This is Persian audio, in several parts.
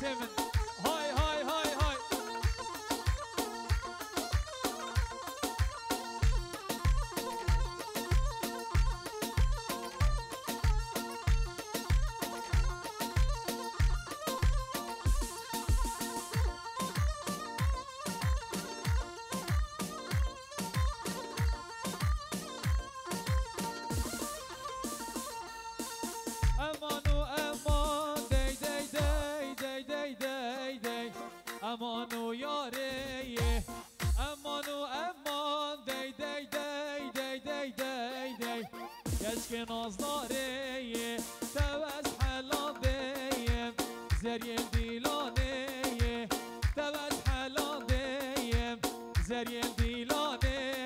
سمن هاي هاي هاي هاي امانو یاره امانو امان دی دی دی دی دی دی دی کش که ناز داره توز حلال دیم زریل دیلانه توز حلال دیم زریل دیلانه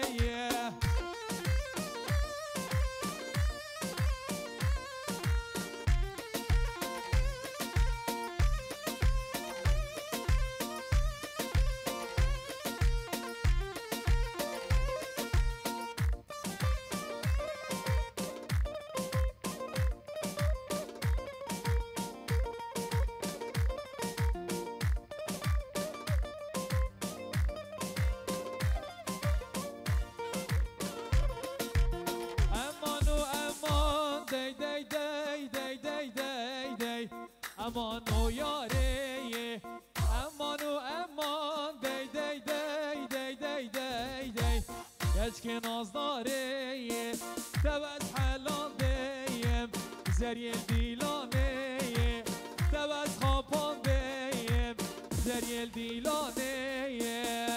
امانو یاره امانو امان دی دی دی دی دی دی دی کش که ناز داره توز حلال دیم زریل دیلانه توز خوابان دیم زریل دیلانه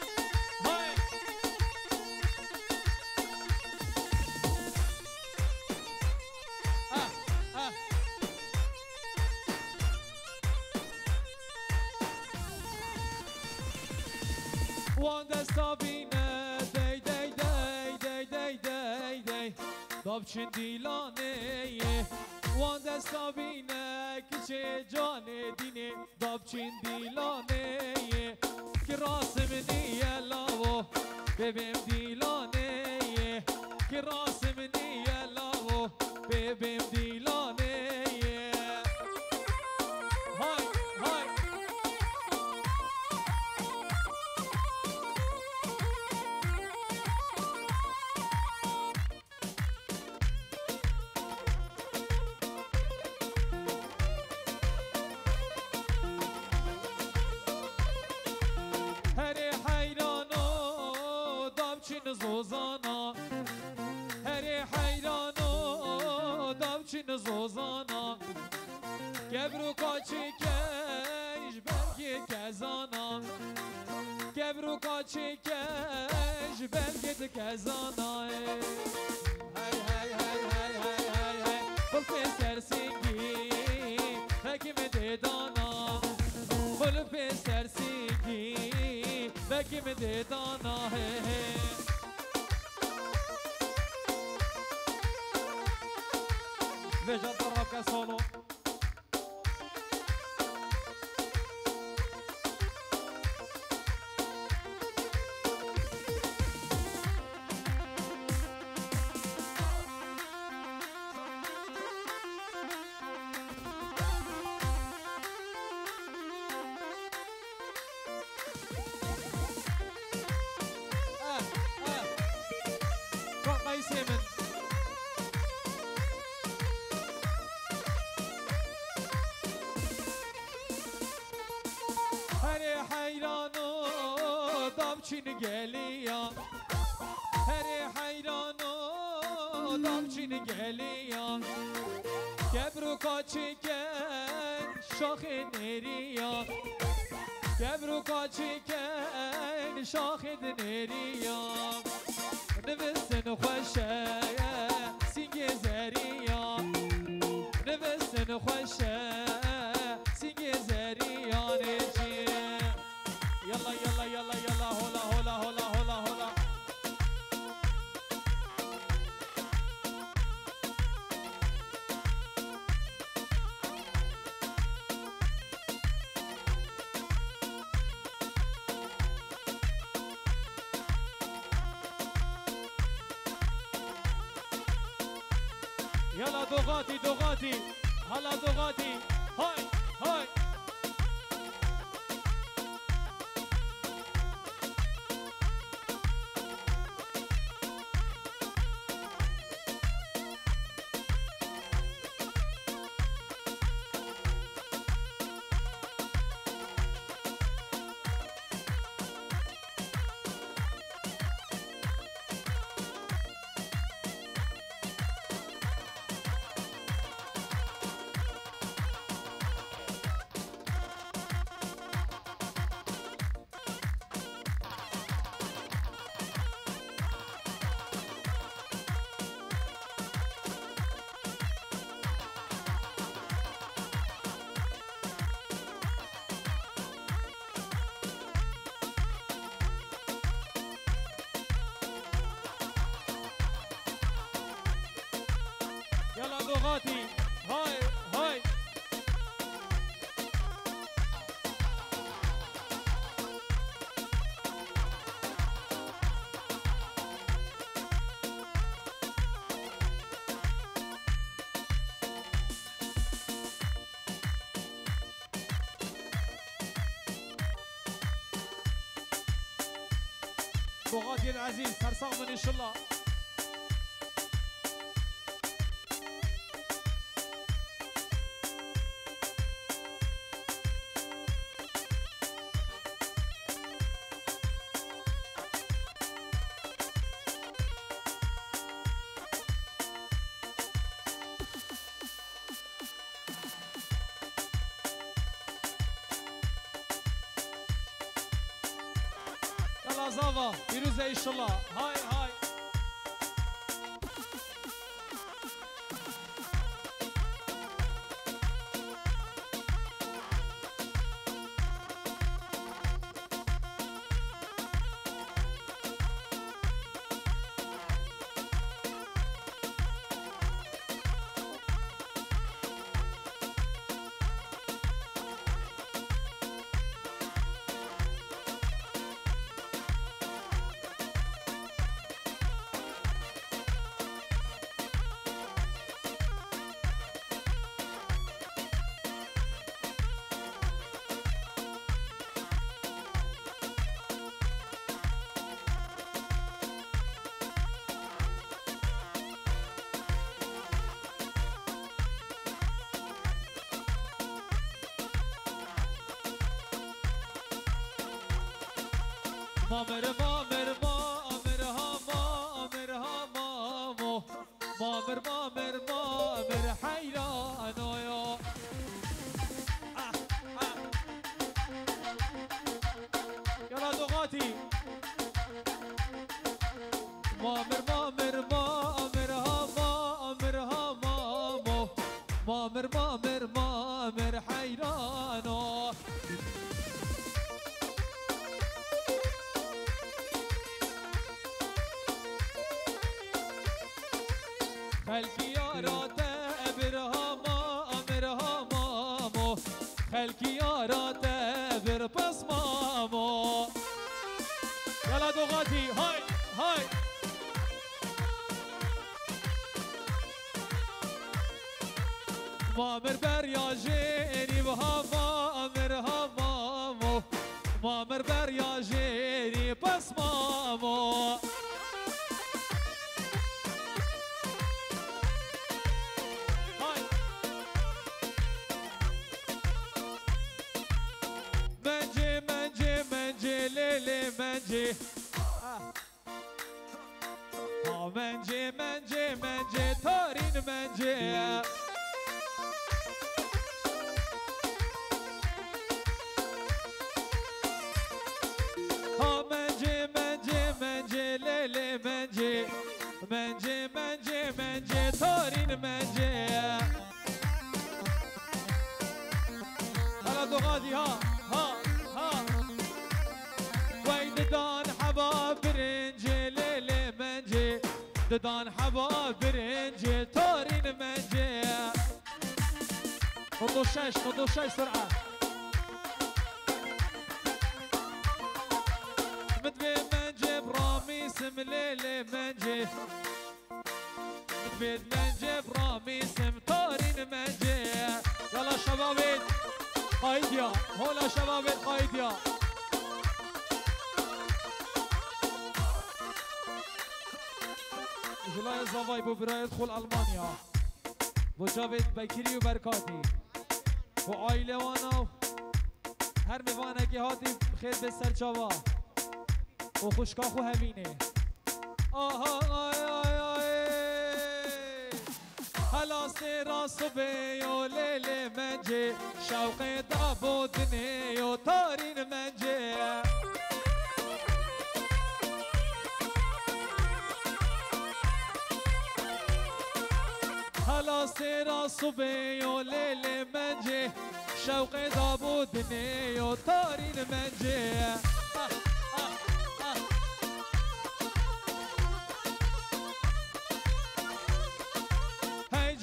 وان دستا بینه دی دی دی دی دی دی دی دابچین دیلانه وان دستا بینه کچه جان دینه دابچین دیلانه که راسم نیه لاو ببیم دیلانه که راسم نیه لاو ببیم دیلانه های های زوزانا هری حیرانو دامچین زوزانا گبرو کاچی کش بلگی کزانا گبرو کاچی کش بلگی کزانا هی هی هی هی هی هی هی خلف سرسنگی حکم دیدانا خلف سرسنگی حکم دیدانا Veja a troca solo. Got my semen. حیرانو دامچین گلیان هری حیرانو دامچین گلیان گبرو کاچیکن شاخ نریان گبرو کاچیکن شاخ نریان نوستن خوشه سینگ زریان نوستن خوشه سینگ زریان يلا يلا يلا يلا هولا هولا هولا هولا هولا يلا دوغاتي دوغاتي هلا دوغاتي هاي هاي دوغاتي هاي هاي دوغاتي العزيز هرسغمن ان شاء الله يلا زافا فيروزة ان شاء الله هاي هاي مامر مامر مامر ها مامر ها مامو مامر مامر مامر حیرانو یا یلا دوغاتی مامر مامر مامر ها مامر ها مامو مامر مامر مامر حیرانو خلقی یارات ابرها مامرها مامو خلقی یارات ابر پس مامو یلا دوغاتی های های مامر بریا جیری بها مامرها مامو مامر بریا جیری پس مامو ليلي منجي منجي منجي منجي تارين منجي منجي منجي منجي ليلي منجي منجي منجي منجي تارين منجي هلا دوغادي ها ددان حباب برنجي ليلي منجي ددان حباب برنجي تارين منجي خذوا الشاش سرعة مدبي منجي برامي سم ليلي منجي مدبي منجي برامي سم تارين منجي يلا شبابي قايديا هلا شبابي قايديا جلای زاوای بو برای دخول المانیا بو جاوید بکری و برکاتی بو آیله وانا هر میوانه که هاتی خیر به سر چاوا و خوشکاخو همینه آها آی آی آی حلاس راست و بیو لیل منجه شوق دابودنه و تارین منجه حلاس راست و بیو لیل منجه شوق دابودنه و تارین منجه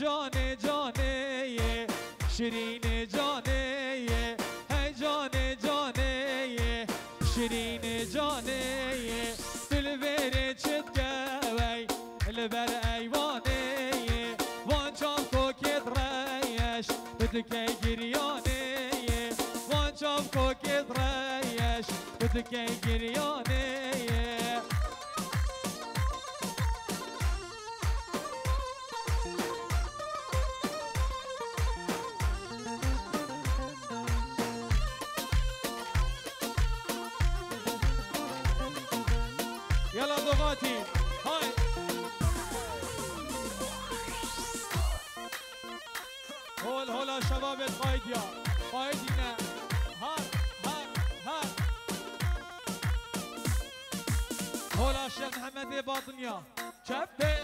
جانه جانه شیرین جانه هی جانه جانه شیرین جانه دل بره چت گوی لبر ایوانه وان چام کوکت ریش بدکی گریانه وان چام کوکت ریش بدکی گریانه يلا ضغاتي هاي هولا شباب القايد يا قايدنا هار هار هار هولا الشيخ محمد باطنيا شبي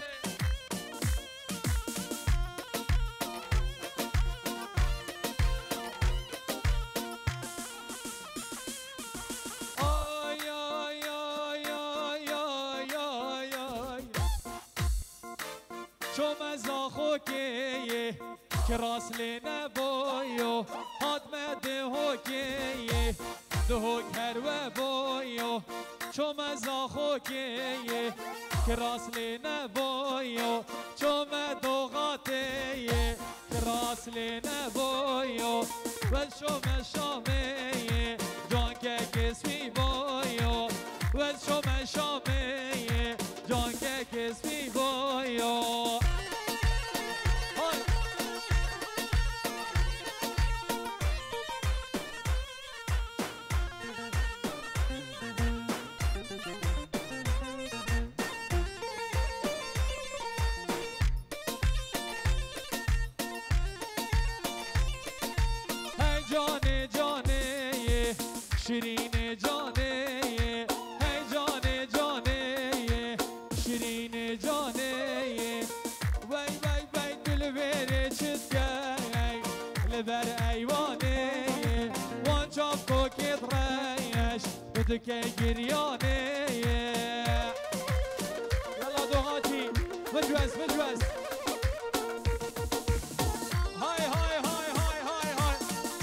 كراس لنا بويو هاد ما دهوكي دهوك هروا بويو شو ما زاخوكي كراس لنا بويو شو ما دوغاتي كراس لنا بويو والشو ما شامي جانك كسبي بويو والشو ما شامي جانك كسبي بويو شیرین جانه هی جانه جانه شیرین جانه وی وی وی دل بره چت گی لبر ایوانه وان چاپ کوکت ریش بدکی گریانه یلا دوغاتی مجوز مجوز های های های های های های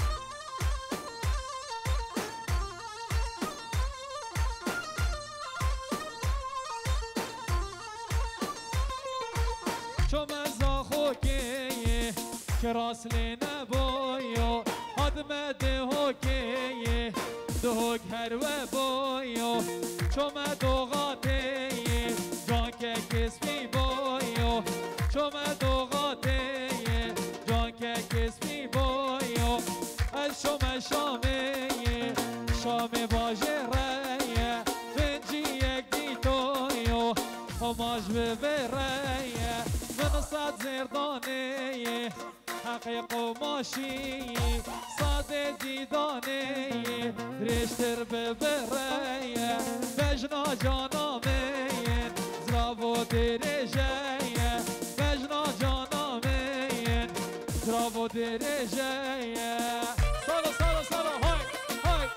شو مزاخوكي كراس لنا بويو هاد ما دهوكي دهوك هروا بويو شو ما دوغاتي جانك كسبي بويو شو ما دوغاتي جانك كسبي بويو الشو ما شامي شامي باجرية بنجي يكديتويو هماش ببرية من صد زرداني حقيق وماشي صاد ديداني ريشتر ببرية بجنا جانامين زرابو درجية بجنا جانامين زرابو درجية صلو صلو صلو هاي هاي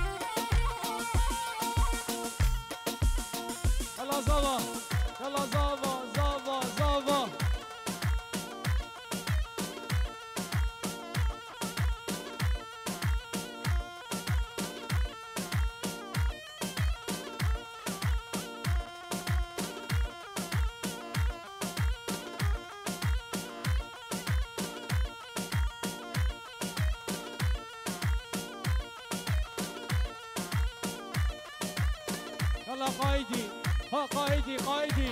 يلا زابا يلا زابا زابا زابا يلا قايدي ها قايدي قايدي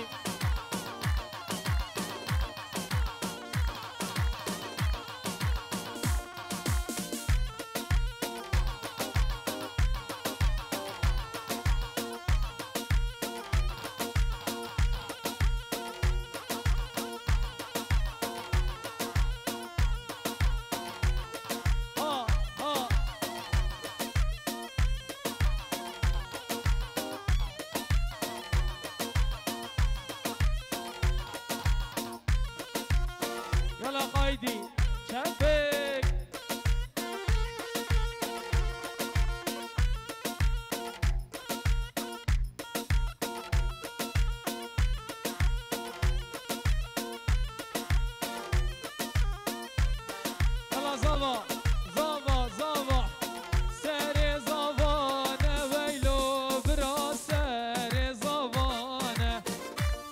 يلا قايدي شبك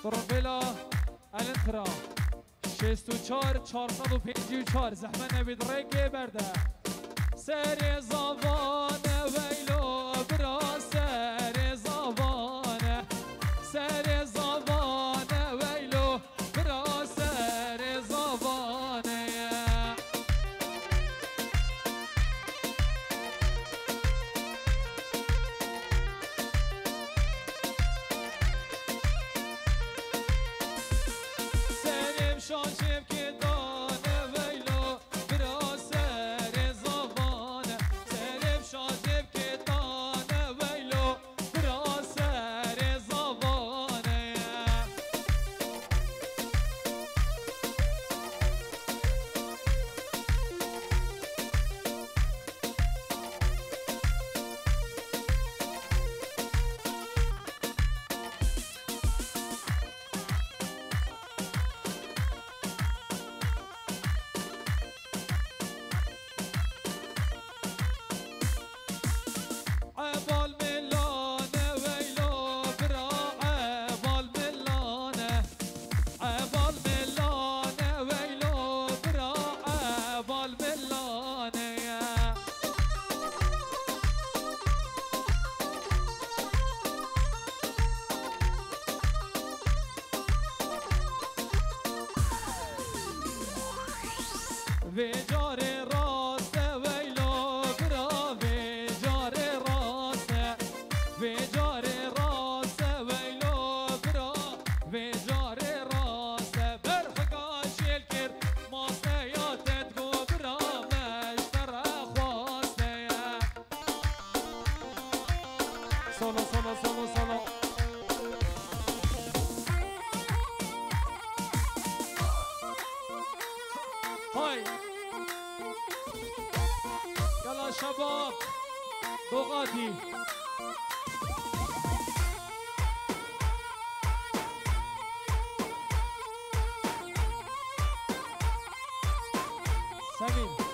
قرنبلا الانترا 64 454 زحمه نبید ریگی برده سری زبانه ویلو برا سری زبانه سری زبانه ویلو برا سری زبانه سریم شاشم که دانه ویلو برا سری زبانه سریم شاشم که دانه ویلو برا سری زبانه عبال ملانه ویلو برا عبال ملانه عبال ملانه ویلو برا عبال ملانه و جار راست ویلو برا و جار راست و جار راست ویلو برا و جار راست برخگاه شیل کرد ماسته یادت گو برا مشتر خواسته سولو سولو سولو سولو های يلا شباب بغادي سمين